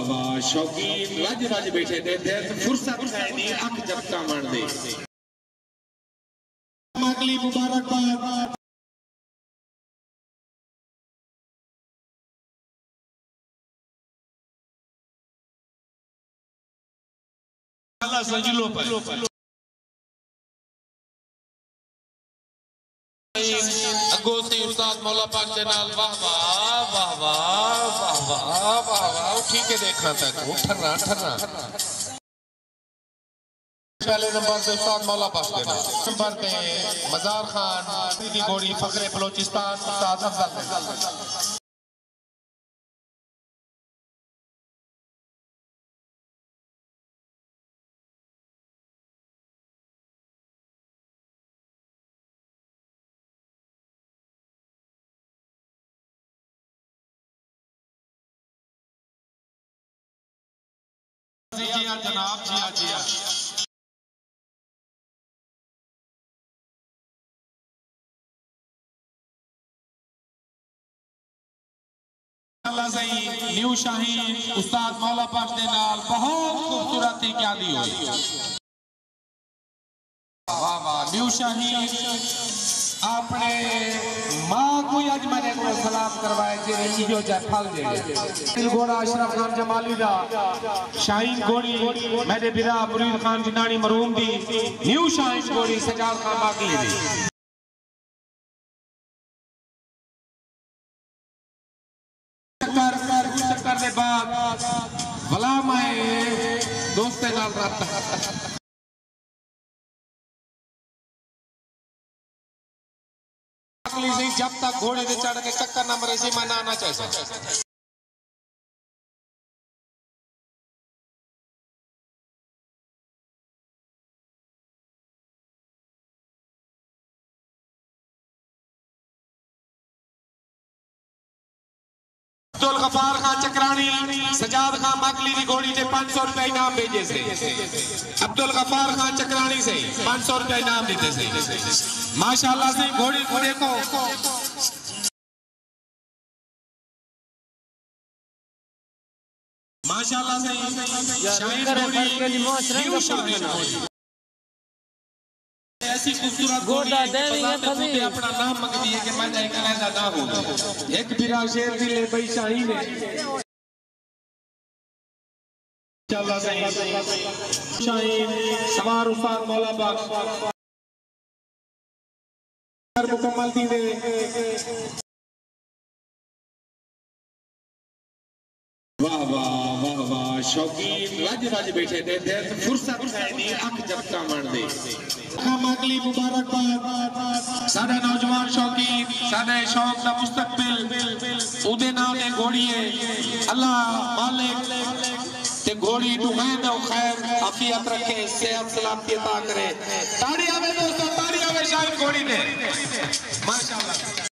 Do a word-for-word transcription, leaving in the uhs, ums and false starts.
वाह शौकीन रज रज बैठे दे थे फुर्सत है दी अख झपका मार दे अगली मुबारकबाद अल्लाह सजलो पर अगो से उस्ताद मौला पाक दे नाल वाह वाह वाह वाह वाह वाह वाह वाह उठी के देखना तक ठर्रा ठर्रा पहले नंबर से उस्ताद मौला पाक दे नाल नंबर पे मजार खान की घोड़ी फखरे बलोचिस्तान उस्ताद अफजल जी हाँ जनाब जी हाँ जी हाँ अल्लाह सही न्यू शाहीन उस्ताद मौला पाक दे नाल बहुत खूबसूरत क्या दी हुई वाह वाह न्यू शाहीन अपने मां को आज मैंने को सलाम करवाए जे जो जफल दे घोड़ा अशरफ खान जमाली दा शाहीन घोड़ी मेरे बिरा मुरीद खान जिनानी मरूम दी न्यू शाहीन घोड़ी सजाद खान माकली दी चक्कर चक्कर दे बाद भला मैं दोस्ते नाल रात जब तक घोड़े से चढ़ के चक्कर न मरे से मना आना चाहिए अब्दुल गफार खान चक्रानी सजाद खान माकली की घोड़ी ने पाँच सौ रुपए इनाम भेजे से अब्दुल गफार खान चक्रानी से पाँच सौ रुपए इनाम देते से माशाल्लाह से घोड़ी को देखो माशाल्लाह से शाहीन घोड़ी ऐसी खूबसूरत घोड़ा देंगे अपना नाम मग दिए कि मैं एक अलग ना हो एक बिरा शेर भी ले भाई शाहीन है इंशाल्लाह सही शाहीन सवार उस्ताद मौला पाक मुकम्मल थी दे वाह वाह वाह वाह शौकीन रज रज बैठे दे थे फुर्सत है दी अख झपका मार दे अगली मुबारकबाद साडे नौजवान शौकीन साडे शौक दा मुस्तकबिल उदे नाल दे घोड़ी है अल्लाह मालिक ते घोड़ी नु खैर खैर आफियत रखे सेहत सलामती अता करे ताड़ी आवे दोस्तों ताड़ी आवे शाहीन घोड़ी ने माशाल्लाह।